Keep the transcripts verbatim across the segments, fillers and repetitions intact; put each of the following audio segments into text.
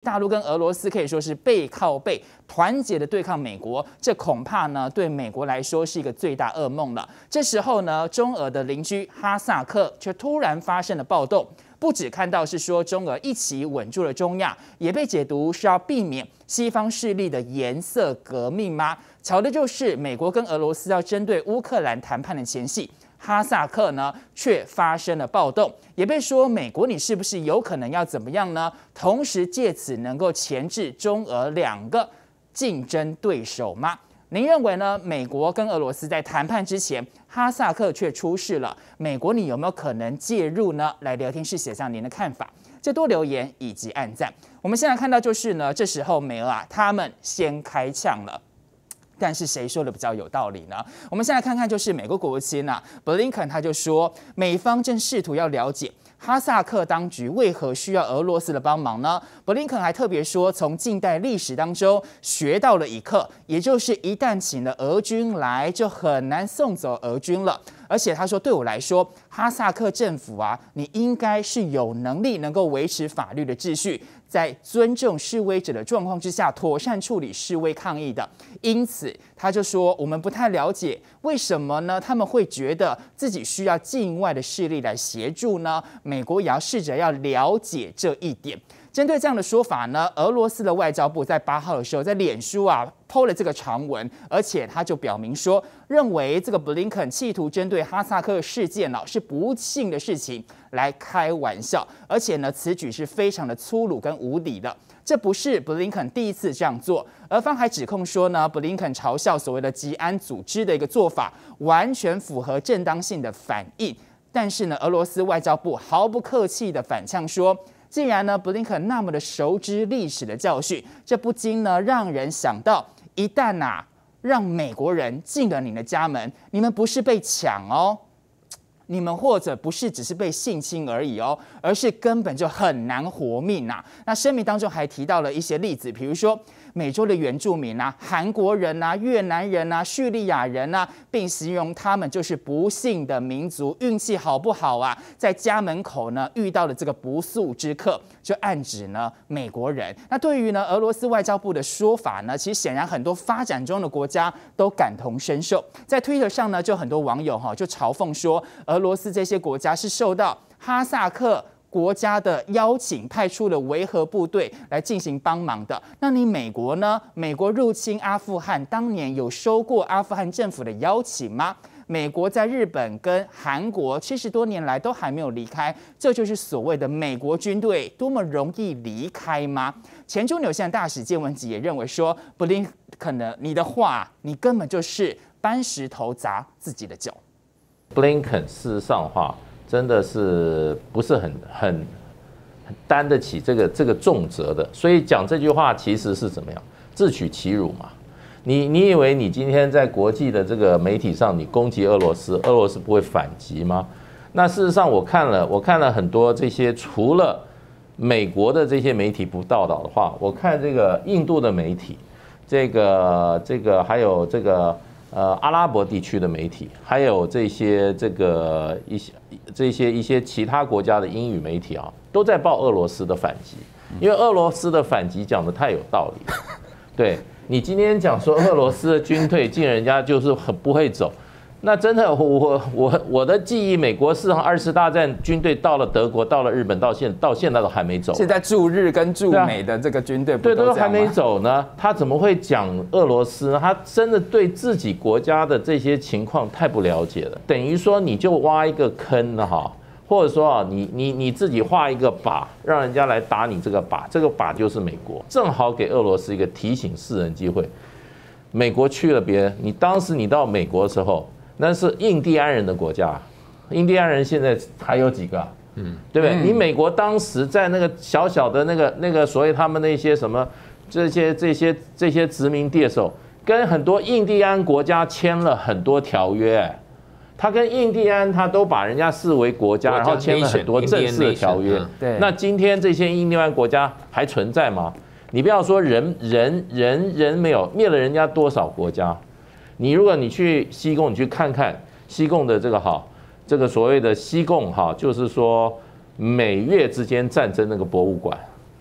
大陆跟俄罗斯可以说是背靠背，团结的对抗美国，这恐怕呢对美国来说是一个最大噩梦了。这时候呢，中俄的邻居哈萨克却突然发生了暴动。不只看到是说中俄一起稳住了中亚，也被解读是要避免西方势力的颜色革命吗？巧的就是美国跟俄罗斯要针对乌克兰谈判的前夕，哈萨克呢却发生了暴动，也被说美国你是不是有可能要怎么样呢？同时借此能够钳制中俄两个竞争对手吗？您认为呢？美国跟俄罗斯在谈判之前，哈萨克却出事了，美国你有没有可能介入呢？来聊天室写上您的看法，这多留言以及按赞。我们现在看到就是呢，这时候美俄啊，他们先开枪了。但是谁说的比较有道理呢？我们先来看看，就是美国国务卿啊，布林肯他就说，美方正试图要了解哈萨克当局为何需要俄罗斯的帮忙呢？布林肯还特别说，从近代历史当中学到了一课，也就是一旦请了俄军来，就很难送走俄军了。而且他说，对我来说，哈萨克政府啊，你应该是有能力能够维持法律的秩序，在尊重示威者的状况之下，妥善处理示威抗议的。因此，他就说，我们不太了解为什么呢？他们会觉得自己需要境外的势力来协助呢？美国也要试着要了解这一点。针对这样的说法呢，俄罗斯的外交部在八号的时候在脸书啊po了这个长文，而且他就表明说，认为这个布林肯企图针对哈萨克事件呢是不幸的事情来开玩笑，而且呢此举是非常的粗鲁跟无理的。这不是布林肯第一次这样做，俄方还指控说呢，布林肯嘲笑所谓的吉安组织的一个做法，完全符合正当性的反应。但是呢，俄罗斯外交部毫不客气的反呛说，既然呢，布林肯那么的熟知历史的教训，这不禁呢让人想到，一旦呐、啊、让美国人进了你的家门，你们不是被抢哦，你们或者不是只是被性侵而已哦，而是根本就很难活命呐、啊。那声明当中还提到了一些例子，比如说美洲的原住民啊、韩国人啊、越南人啊、叙利亚人啊，并形容他们就是不幸的民族，运气好不好啊？在家门口呢遇到了这个不速之客，就暗指呢美国人。那对于呢俄罗斯外交部的说法呢，其实显然很多发展中的国家都感同身受。在 Twitter 上呢，就很多网友哈就嘲讽说，俄罗斯这些国家是受到哈萨克国家的邀请，派出了维和部队来进行帮忙的。那你美国呢？美国入侵阿富汗，当年有收过阿富汗政府的邀请吗？美国在日本跟韩国七十多年来都还没有离开，这就是所谓的美国军队多么容易离开吗？前驻纽西兰大使介文吉也认为说，布林肯呢，你的话，你根本就是搬石头砸自己的脚。 布林肯事实上的话，真的是不是很很很担得起这个这个重责的，所以讲这句话其实是怎么样，自取其辱嘛。你你以为你今天在国际的这个媒体上你攻击俄罗斯，俄罗斯不会反击吗？那事实上我看了我看了很多这些，除了美国的这些媒体不报道的话，我看这个印度的媒体，这个这个还有这个。呃，阿拉伯地区的媒体，还有这些这个一些这些一些其他国家的英语媒体啊，都在报俄罗斯的反击，因为俄罗斯的反击讲得太有道理了。对你今天讲说俄罗斯的军队进人家就是很不会走，那真的我我我的记忆，美国事实上二次大战军队到了德国，到了日本，到现到现在都还没走。 现在驻日跟驻美的这个军队不对，都都还没走呢，他怎么会讲俄罗斯呢？他真的对自己国家的这些情况太不了解了，等于说你就挖一个坑了哈，或者说啊，你你你自己画一个靶，让人家来打你这个靶，这个靶就是美国，正好给俄罗斯一个提醒世人机会。美国去了别人，你当时你到美国的时候。那是印第安人的国家，印第安人现在还有几个？嗯，对不对？你美国当时在那个小小的那个那个所谓他们那些什么这些这些这些殖民地的时候，跟很多印第安国家签了很多条约，他跟印第安他都把人家视为国家，然后签了很多正式的条约。 对， 那今天这些印第安国家还存在吗？你不要说人人人人没有灭了人家多少国家。你如果你去西贡，你去看看西贡的这个哈，这个所谓的西贡哈，就是说美越之间战争那个博物馆，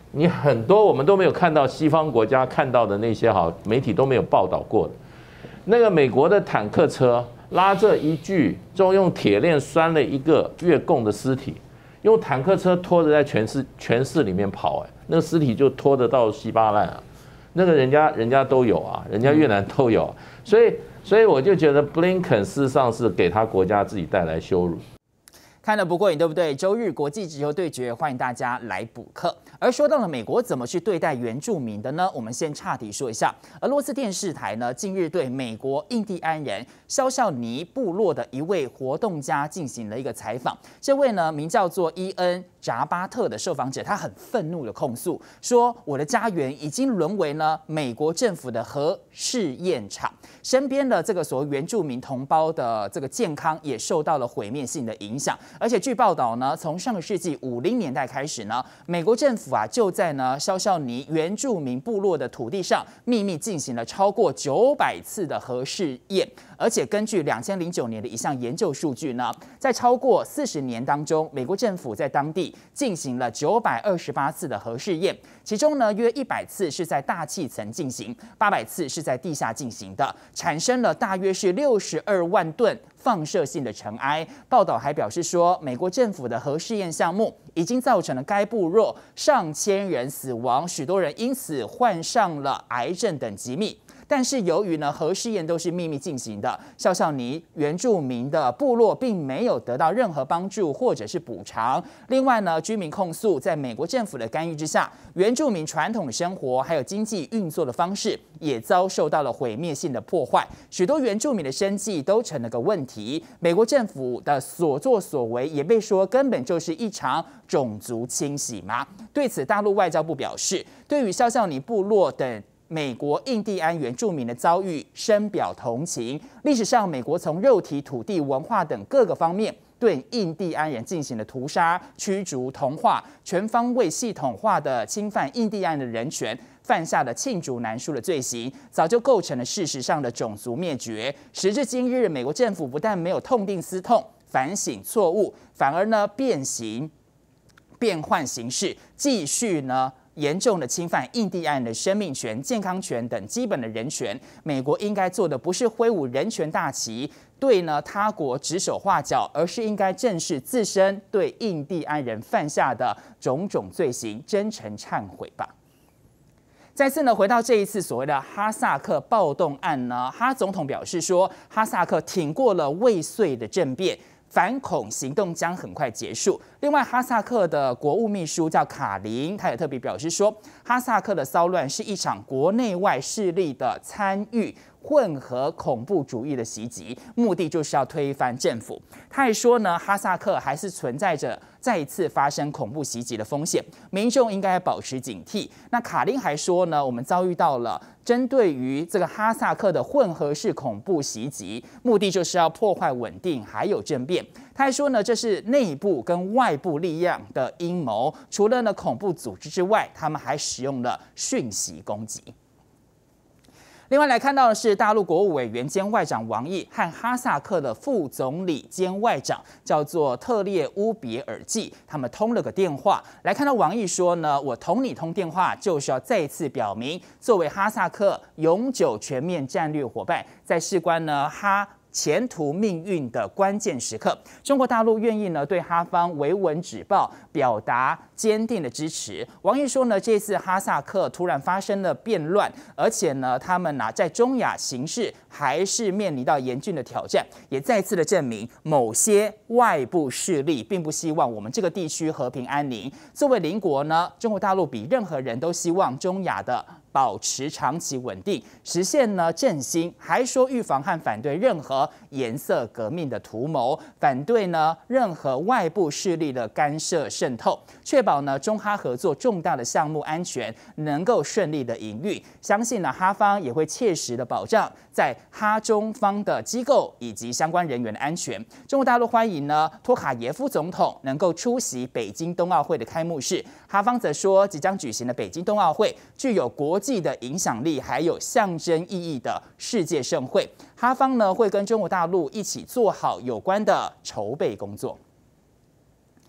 你很多我们都没有看到西方国家看到的那些好媒体都没有报道过的，那个美国的坦克车拉着一具就用铁链拴了一个越共的尸体，用坦克车拖着在全市全市里面跑，哎，那个尸体就拖得到稀巴烂啊，那个人家人家都有啊，人家越南都有，所以所以我就觉得布林肯事实上是给他国家自己带来羞辱。 看得不过瘾，对不对？周日国际直球对决，欢迎大家来补课。而说到了美国怎么去对待原住民的呢？我们先岔题说一下，俄罗斯电视台呢近日对美国印第安人肖肖尼部落的一位活动家进行了一个采访。这位呢名叫做伊恩·扎巴特的受访者，他很愤怒的控诉说：“我的家园已经沦为呢美国政府的核试验场，身边的这个所谓原住民同胞的这个健康也受到了毁灭性的影响。”而且据报道呢，从上个世纪五零年代开始呢，美国政府啊就在呢肖肖尼原住民部落的土地上秘密进行了超过九百次的核试验。而且根据两千零九年的一项研究数据呢，在超过四十年当中，美国政府在当地进行了九百二十八次的核试验，其中呢约一百次是在大气层进行，八百次是在地下进行的，产生了大约是六十二万吨放射性的尘埃。报道还表示说，美国政府的核试验项目已经造成了该部落上千人死亡，许多人因此患上了癌症等疾病。但是由于呢核试验都是秘密进行的，肖肖尼原住民的部落并没有得到任何帮助或者是补偿。另外呢，居民控诉在美国政府的干预之下，原住民传统的生活还有经济运作的方式也遭受到了毁灭性的破坏，许多原住民的生计都成了个问题。美国政府的所作所为也被说根本就是一场种族清洗嘛。对此，大陆外交部表示，对于肖肖尼部落等美国印第安原住民的遭遇深表同情。历史上，美国从肉体、土地、文化等各个方面对印第安人进行了屠杀、驱逐、同化，全方位、系统化的侵犯印第安人的人权，犯下了罄竹难书的罪行，早就构成了事实上的种族灭绝。时至今日，美国政府不但没有痛定思痛、反省错误，反而呢变形、变换形式，继续呢严重的侵犯印第安人的生命权、健康权等基本的人权。美国应该做的不是挥舞人权大旗，对呢他国指手画脚，而是应该正视自身对印第安人犯下的种种罪行，真诚忏悔吧。再次呢，回到这一次所谓的哈萨克暴动案呢，哈总统表示说，哈萨克挺过了未遂的政变，反恐行动将很快结束。另外，哈萨克的国务秘书叫卡林，他也特别表示说，哈萨克的骚乱是一场国内外势力的参与混合恐怖主义的袭击，目的就是要推翻政府。他还说呢，哈萨克还是存在着再一次发生恐怖袭击的风险，民众应该保持警惕。那卡林还说呢，我们遭遇到了针对于这个哈萨克的混合式恐怖袭击，目的就是要破坏稳定还有政变。他还说呢，这是内部跟外部力量的阴谋，除了呢恐怖组织之外，他们还使用了讯息攻击。另外来看到的是，大陆国务委员兼外长王毅和哈萨克的副总理兼外长叫做特列乌别尔济，他们通了个电话。来看到王毅说呢，我同你通电话就是要再次表明，作为哈萨克永久全面战略伙伴，在事关呢哈前途命运的关键时刻，中国大陆愿意呢对哈方维稳止暴表达坚定的支持。王毅说呢，这次哈萨克突然发生了变乱，而且呢，他们呢在中亚形势还是面临到严峻的挑战，也再次的证明某些外部势力并不希望我们这个地区和平安宁。作为邻国呢，中国大陆比任何人都希望中亚的保持长期稳定，实现呢振兴，还说预防和反对任何颜色革命的图谋，反对呢任何外部势力的干涉渗透，确保呢中哈合作重大的项目安全能够顺利的营运。相信呢哈方也会切实的保障在哈中方的机构以及相关人员的安全。中国大陆欢迎呢托卡耶夫总统能够出席北京冬奥会的开幕式，哈方则说，即将举行的北京冬奥会具有国际的影响力还有象征意义的世界盛会，哈方呢会跟中国大陆一起做好有关的筹备工作。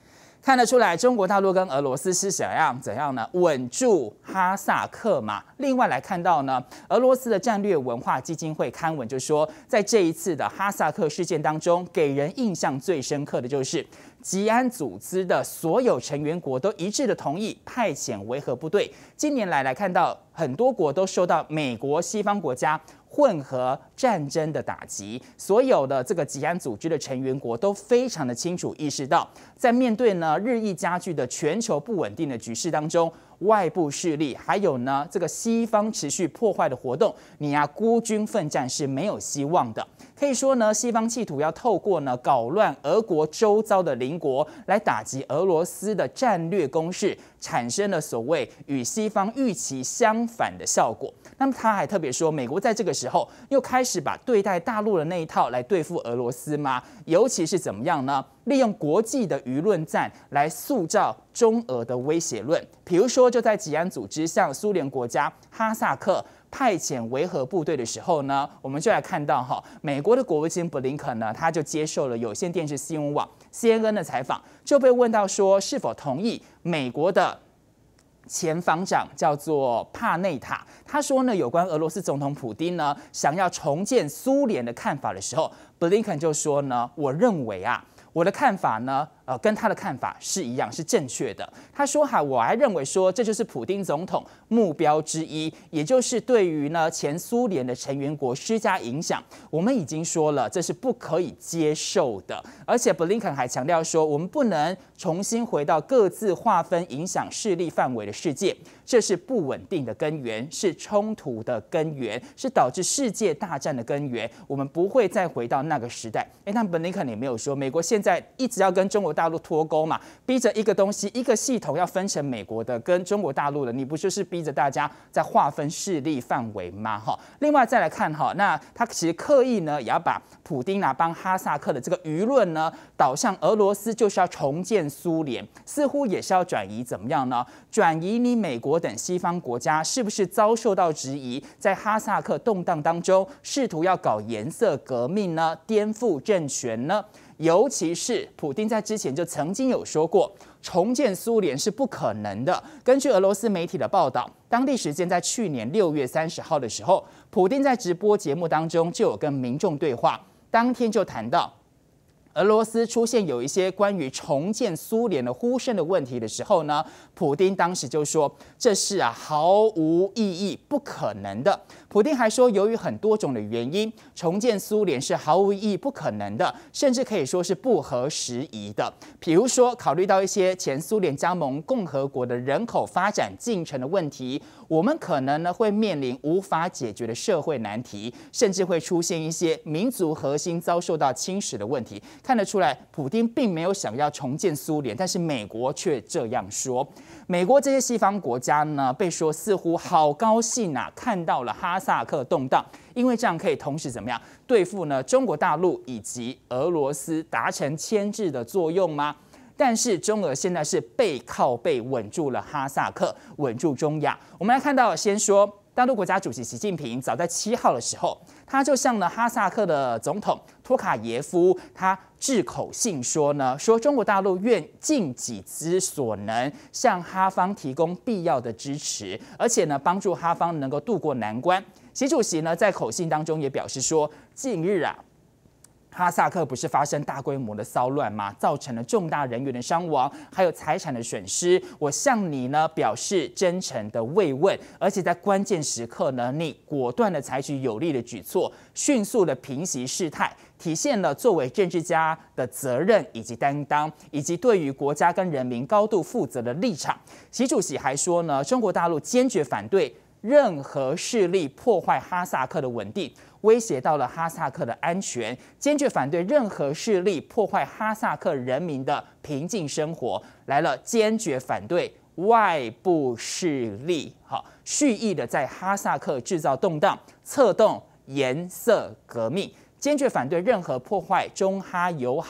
看得出来，中国大陆跟俄罗斯是怎样怎样呢？稳住哈萨克嘛。另外来看到呢，俄罗斯的战略文化基金会刊文就说，在这一次的哈萨克事件当中，给人印象最深刻的就是吉安组织的所有成员国都一致的同意派遣维和部队。近年来来看到，很多国都受到美国西方国家混合战争的打击，所有的这个吉安组织的成员国都非常的清楚意识到，在面对呢日益加剧的全球不稳定的局势当中，外部势力还有呢这个西方持续破坏的活动，你呀、啊、孤军奋战是没有希望的。可以说呢，西方企图要透过呢搞乱俄国周遭的邻国，来打击俄罗斯的战略攻势，产生了所谓与西方预期相反的效果。那么他还特别说，美国在这个时候又开始把对待大陆的那一套来对付俄罗斯吗？尤其是怎么样呢？利用国际的舆论战来塑造中俄的威胁论。比如说，就在吉安组织向苏联国家哈萨克派遣维和部队的时候呢，我们就来看到哈，美国的国务卿布林肯呢，他就接受了有线电视新闻网 C N N 的采访，就被问到说是否同意美国的前防长叫做帕内塔，他说呢，有关俄罗斯总统普丁呢想要重建苏联的看法的时候，布林肯就说呢，我认为啊，我的看法呢，呃，跟他的看法是一样，是正确的。他说哈，我还认为说这就是普丁总统目标之一，也就是对于呢前苏联的成员国施加影响。我们已经说了，这是不可以接受的。而且布林肯还强调说，我们不能重新回到各自划分影响势力范围的世界，这是不稳定的根源，是冲突的根源，是导致世界大战的根源。我们不会再回到那个时代。哎，但布林肯也没有说，美国现在一直要跟中国大陆脱钩嘛，逼着一个东西、一个系统要分成美国的跟中国大陆的，你不就是逼着大家在划分势力范围吗？哈，另外再来看哈，那他其实刻意呢，也要把普丁啊帮哈萨克的这个舆论呢导向俄罗斯，就是要重建苏联，似乎也是要转移怎么样呢？转移你美国等西方国家是不是遭受到质疑，在哈萨克动荡当中，试图要搞颜色革命呢，颠覆政权呢？尤其是普丁在之前就曾经有说过，重建苏联是不可能的。根据俄罗斯媒体的报道，当地时间在去年六月三十号的时候，普丁在直播节目当中就有跟民众对话，当天就谈到，俄罗斯出现有一些关于重建苏联的呼声的问题的时候呢，普丁当时就说这是啊毫无意义、不可能的。普丁还说，由于很多种的原因，重建苏联是毫无意义、不可能的，甚至可以说是不合时宜的。比如说，考虑到一些前苏联加盟共和国的人口发展进程的问题，我们可能呢会面临无法解决的社会难题，甚至会出现一些民族核心遭受到侵蚀的问题。看得出来，普丁并没有想要重建苏联，但是美国却这样说。美国这些西方国家呢，被说似乎好高兴啊，看到了哈萨克动荡，因为这样可以同时怎么样对付呢中国大陆以及俄罗斯，达成牵制的作用吗？但是中俄现在是背靠背稳住了哈萨克，稳住中亚。我们来看到，先说大陆国家主席习近平早在七号的时候，他就向了哈萨克的总统托卡耶夫，他致口信说呢，说中国大陆愿尽己之所能向哈方提供必要的支持，而且呢帮助哈方能够渡过难关。习主席呢在口信当中也表示说，近日啊，哈萨克不是发生大规模的骚乱吗？造成了重大人员的伤亡，还有财产的损失。我向你呢表示真诚的慰问，而且在关键时刻呢，你果断的采取有力的举措，迅速的平息事态，体现了作为政治家的责任以及担当，以及对于国家跟人民高度负责的立场。习主席还说呢，中国大陆坚决反对任何势力破坏哈萨克的稳定，威胁到了哈萨克的安全，坚决反对任何势力破坏哈萨克人民的平静生活。来了，坚决反对外部势力，好，蓄意的在哈萨克制造动荡，策动颜色革命，坚决反对任何破坏中哈友好、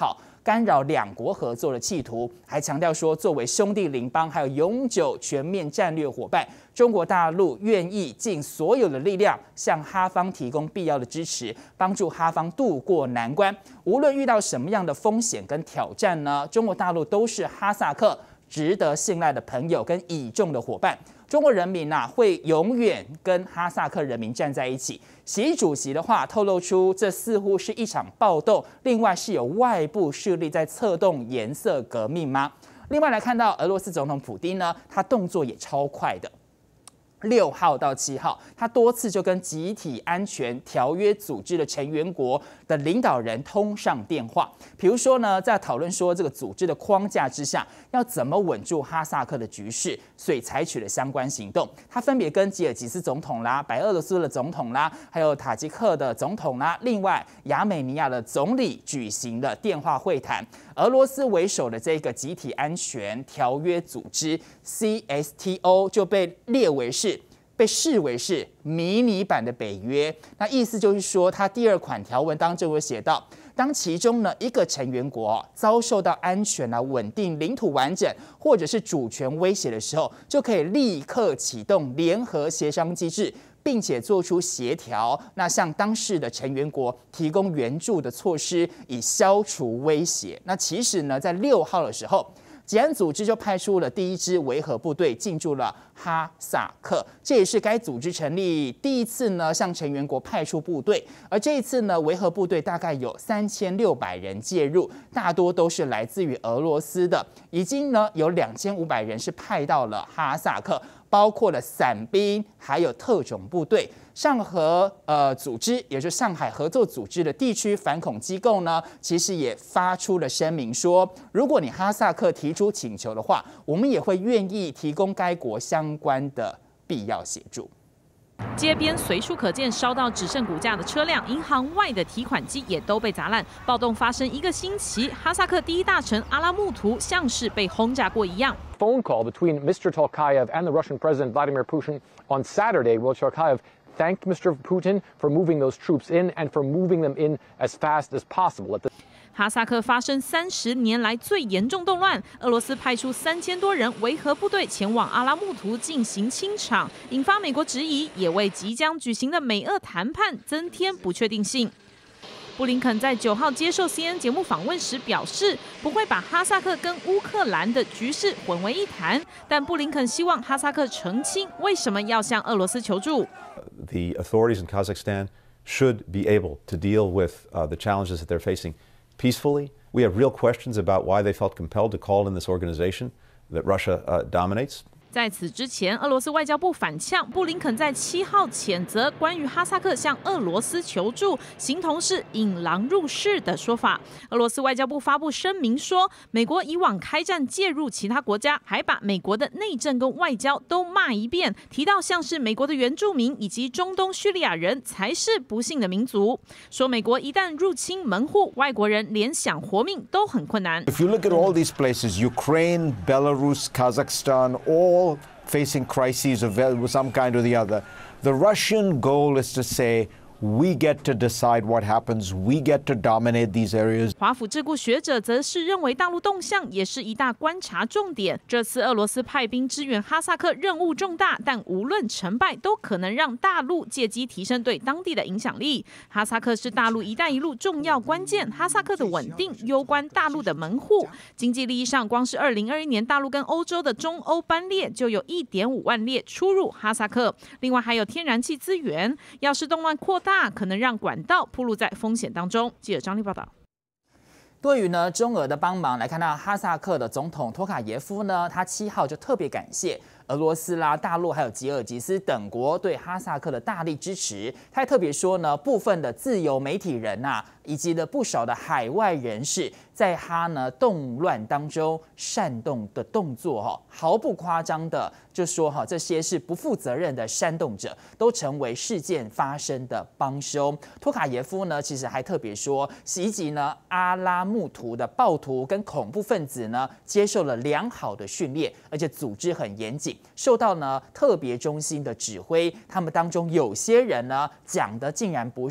干扰两国合作的企图，还强调说，作为兄弟邻邦还有永久全面战略伙伴，中国大陆愿意尽所有的力量向哈方提供必要的支持，帮助哈方渡过难关。无论遇到什么样的风险跟挑战呢，中国大陆都是哈萨克值得信赖的朋友跟倚重的伙伴。中国人民呐、啊、会永远跟哈萨克人民站在一起。习主席的话透露出，这似乎是一场暴动，另外是有外部势力在策动颜色革命吗？另外来看到俄罗斯总统普丁呢，他动作也超快的。六号到七号，他多次就跟集体安全条约组织的成员国的领导人通上电话。比如说呢，在讨论说这个组织的框架之下，要怎么稳住哈萨克的局势，所以采取了相关行动。他分别跟吉尔吉斯总统啦、白俄罗斯的总统啦，还有塔吉克的总统啦，另外亚美尼亚的总理举行了电话会谈。俄罗斯为首的这个集体安全条约组织 C S T O 就被列为是被视为是迷你版的北约。那意思就是说，它第二款条文当中有写到，当其中呢一个成员国遭受到安全啊、稳定、领土完整或者是主权威胁的时候，就可以立刻启动联合协商机制，并且做出协调，那向当事的成员国提供援助的措施，以消除威胁。那其实呢，在六号的时候，吉安组织就派出了第一支维和部队进驻了哈萨克，这也是该组织成立第一次呢向成员国派出部队。而这一次呢，维和部队大概有三千六百人介入，大多都是来自于俄罗斯的，已经呢有两千五百人是派到了哈萨克，包括了伞兵还有特种部队。上合呃组织，也就是上海合作组织的地区反恐机构呢，其实也发出了声明说，如果你哈萨克提出请求的话，我们也会愿意提供该国相关的必要协助。 街边随处可见烧到只剩骨架的车辆，银行外的提款机也都被砸烂。暴动发生一个星期，哈萨克第一大城阿拉木图像是被轰炸过一样。 Phone call between Mister Tokayev and the Russian President Vladimir Putin on Saturday, where Tokayev thanked Mister Putin for moving those troops in and for moving them in as fast as possible. At the 哈萨克发生三十年来最严重动乱，俄罗斯派出三千多人维和部队前往阿拉木图进行清场，引发美国质疑，也为即将举行的美俄谈判增添不确定性。布林肯在九号接受 C N N 节目访问时表示，不会把哈萨克跟乌克兰的局势混为一谈，但布林肯希望哈萨克澄清为什么要向俄罗斯求助。 The authorities in Kazakhstan should be able to deal with uh, the challenges that they're facing peacefully. We have real questions about why they felt compelled to call in this organization that Russia uh, dominates. 在此之前，俄罗斯外交部反呛，布林肯在七号谴责关于哈萨克向俄罗斯求助，形同是引狼入室的说法。俄罗斯外交部发布声明说，美国以往开战介入其他国家，还把美国的内政跟外交都骂一遍，提到像是美国的原住民以及中东叙利亚人才是不幸的民族，说美国一旦入侵门户，外国人连想活命都很困难。 If you look at all these places, Ukraine, Belarus, Kazakhstan, all facing crises of some kind or the other. The Russian goal is to say, we get to decide what happens. We get to dominate these areas. 华府智库学者则是认为，大陆动向也是一大观察重点。这次俄罗斯派兵支援哈萨克任务重大，但无论成败，都可能让大陆借机提升对当地的影响力。哈萨克是大陆“一带一路”重要关键，哈萨克的稳定攸关大陆的门户。经济利益上，光是二零二一年大陆跟欧洲的中欧班列就有一点五万列出入哈萨克。另外还有天然气资源，要是动乱扩大，大可能让管道暴露在风险当中。记者张丽报道。 对于呢中俄的帮忙，来看到哈萨克的总统托卡耶夫呢，他七号就特别感谢俄罗斯啦、大陆还有吉尔吉斯等国对哈萨克的大力支持。他还特别说呢，部分的自由媒体人呐、啊，以及的不少的海外人士，在哈呢动乱当中煽动的动作哈，毫不夸张的就说哈，这些是不负责任的煽动者，都成为事件发生的帮凶。托卡耶夫呢，其实还特别说，袭击呢阿拉木图的暴徒跟恐怖分子呢，接受了良好的训练，而且组织很严谨。受到呢特别中心的指挥，他们当中有些人呢讲的竟然不是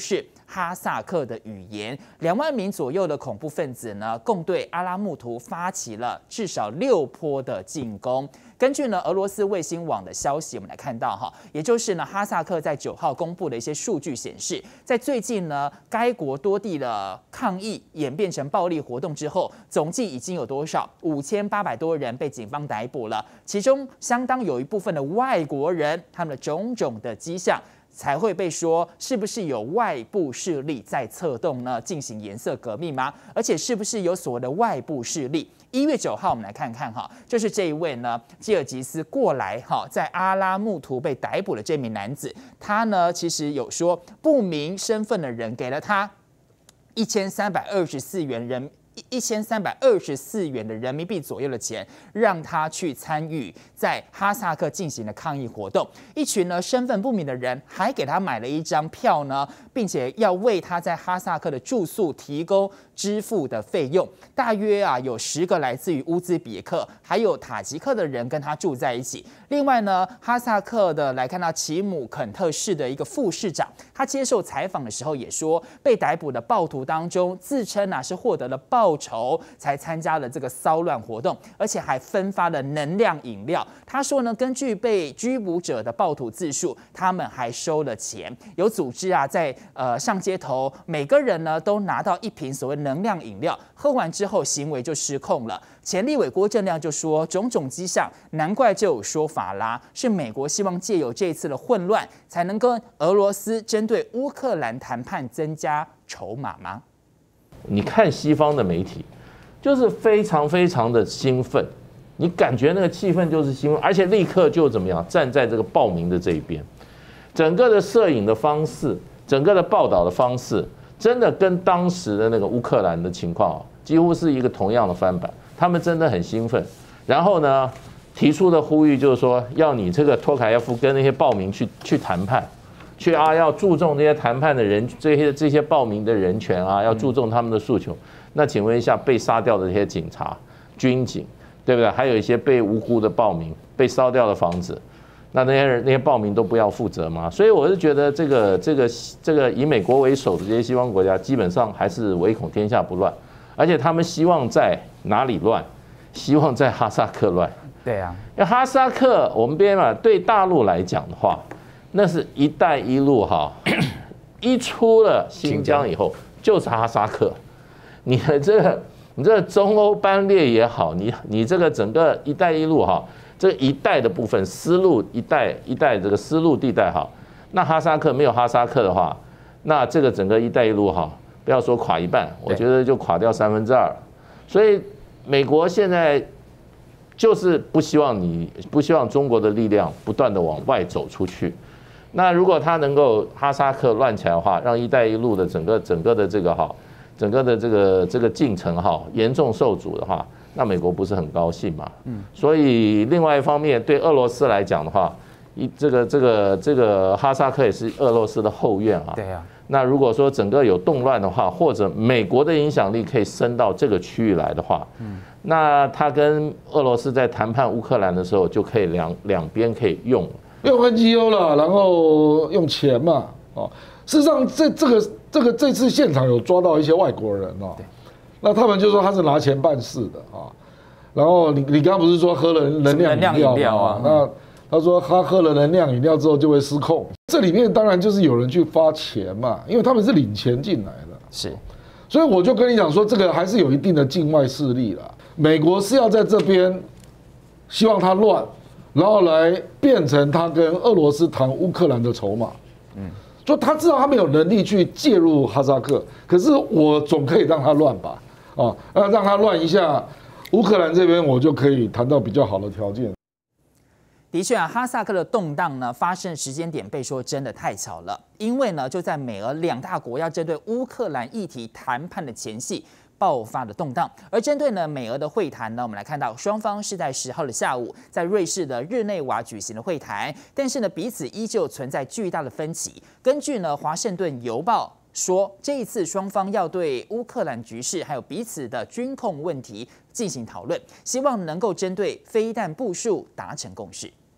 哈萨克的语言。两万名左右的恐怖分子呢，共对阿拉木图发起了至少六波的进攻。根据呢俄罗斯卫星网的消息，我们来看到哈，也就是呢哈萨克在九号公布的一些数据显示，在最近呢该国多地的抗议演变成暴力活动之后，总计已经有多少五千八百多人被警方逮捕了，其中相当有一部分的外国人，他们的种种的迹象。才会被说是不是有外部势力在策动呢？进行颜色革命吗？而且是不是有所谓的外部势力？一月九号，我们来看看哈，就是这一位呢，基尔吉斯过来哈，在阿拉木图被逮捕的这名男子，他呢其实有说不明身份的人给了他一千三百二十四元人。一千三百二十四元的人民币左右的钱，让他去参与在哈萨克进行的抗议活动。一群呢身份不明的人还给他买了一张票呢，并且要为他在哈萨克的住宿提供支付的费用。大约啊有十个来自于乌兹别克还有塔吉克的人跟他住在一起。另外呢，哈萨克的来看到奇姆肯特市的一个副市长，他接受采访的时候也说，被逮捕的暴徒当中自称啊是获得了报酬才参加了这个骚乱活动，而且还分发了能量饮料。他说呢，根据被拘捕者的暴徒自述，他们还收了钱，有组织啊在呃上街头，每个人呢都拿到一瓶所谓能量饮料，喝完之后行为就失控了。前立委郭正亮就说，种种迹象，难怪就有说法啦，是美国希望借由这一次的混乱，才能跟俄罗斯针对乌克兰谈判增加筹码吗？ 你看西方的媒体，就是非常非常的兴奋，你感觉那个气氛就是兴奋，而且立刻就怎么样站在这个暴民的这一边，整个的摄影的方式，整个的报道的方式，真的跟当时的那个乌克兰的情况几乎是一个同样的翻版。他们真的很兴奋，然后呢，提出的呼吁就是说，要你这个托卡耶夫跟那些暴民去去谈判。去啊，要注重这些谈判的人，这些这些暴民的人权啊，要注重他们的诉求。那请问一下，被杀掉的这些警察、军警，对不对？还有一些被无辜的暴民、被烧掉的房子，那那些人、那些暴民都不要负责吗？所以我是觉得，这个、这个、这个以美国为首的这些西方国家，基本上还是唯恐天下不乱，而且他们希望在哪里乱？希望在哈萨克乱。 对啊， 因为哈萨克我们边嘛，对大陆来讲的话。那是一带一路哈，一出了新疆以后就是哈萨克。你的这个，你这个中欧班列也好，你你这个整个一带一路哈，这一带的部分丝路一带一带这个丝路地带哈，那哈萨克没有哈萨克的话，那这个整个一带一路哈，不要说垮一半，我觉得就垮掉三分之二。所以美国现在就是不希望你不希望中国的力量不断的往外走出去。那如果他能够哈萨克乱起来的话，让“一带一路”的整个整个的这个哈，整个的这个这个进程哈严重受阻的话，那美国不是很高兴嘛？嗯，所以另外一方面，对俄罗斯来讲的话，一这个这个这个哈萨克也是俄罗斯的后院啊。 对啊。 那如果说整个有动乱的话，或者美国的影响力可以伸到这个区域来的话，嗯，那他跟俄罗斯在谈判乌克兰的时候，就可以两两边可以用。 用 N G O 了，然后用钱嘛，哦，事实上这这个这个这次现场有抓到一些外国人哦，那他们就说他是拿钱办事的啊，然后你你刚刚不是说喝了能量饮料啊？那他说他喝了能量饮料之后就会失控，这里面当然就是有人去发钱嘛，因为他们是领钱进来的， 是， 所以我就跟你讲说，这个还是有一定的境外势力啦，美国是要在这边希望他乱。然后来变成他跟俄罗斯谈乌克兰的筹码，嗯，就他知道他没有能力去介入哈萨克，可是我总可以让他乱吧，啊，那让他乱一下，乌克兰这边我就可以谈到比较好的条件。 的确啊，哈萨克的动荡呢，发生时间点被说真的太巧了，因为呢，就在美俄两大国要针对乌克兰议题谈判的前夕。爆发的动荡，而针对呢美俄的会谈呢，我们来看到双方是在十号的下午在瑞士的日内瓦举行的会谈，但是呢彼此依旧存在巨大的分歧。根据呢华盛顿邮报说，这一次双方要对乌克兰局势还有彼此的军控问题进行讨论，希望能够针对飞弹部署达成共识。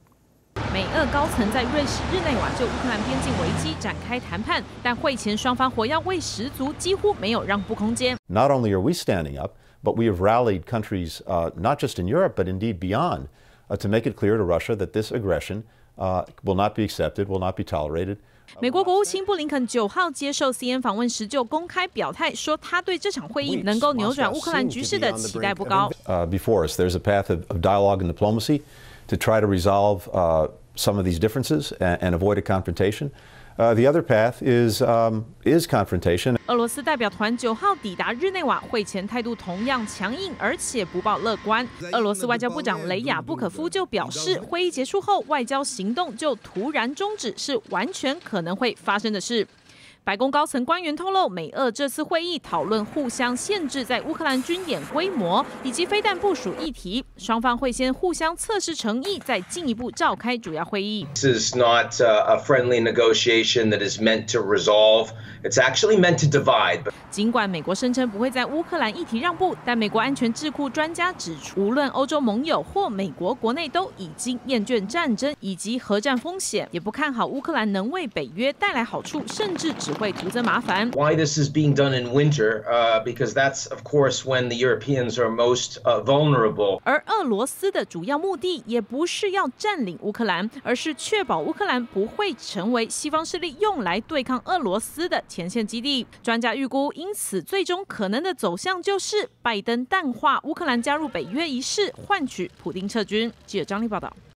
美俄高层在瑞士日内瓦就乌克兰边境危机展开谈判，但会前双方火药味十足，几乎没有让步空间。 Not only are we standing up, but we have rallied countries, uh, not just in Europe, but indeed beyond, uh, to make it clear to Russia that this aggression uh, will not be accepted, will not be tolerated. 美国国务卿布林肯九号接受 C N N 访问时就公开表态，说他对这场会议能够扭转乌克兰局势的期待不高。 Uh, before us, there's a path of, of dialogue and diplomacy to try to resolve uh, some of these differences and, and avoid a confrontation. Uh, the other path is um, is confrontation. 俄罗斯代表团九号抵达日内瓦，会前态度同样强硬，而且不抱乐观。俄罗斯外交部长雷亚布可夫就表示，会议结束后，外交行动就突然终止，是完全可能会发生的事。白宫高层官员透露，美俄这次会议讨论互相限制在乌克兰军演规模以及飞弹部署议题，双方会先互相测试诚意，再进一步召开主要会议。 This is not a friendly negotiation that is meant to resolve. It's actually meant to divide. 尽管美国声称不会在乌克兰议题让步，但美国安全智库专家指出，无论欧洲盟友或美国国内都已经厌倦战争以及核战风险，也不看好乌克兰能为北约带来好处，甚至只会徒增麻烦。 Why this is being done in winter? Uh, because that's, of course, when the Europeans are most uh, vulnerable. 而俄罗斯的主要目的也不是要占领乌克兰，而是确保乌克兰不会成为西方势力用来对抗俄罗斯的前线基地。专家预估，因此最终可能的走向就是拜登淡化乌克兰加入北约一事，换取普丁撤军。记者张力报道。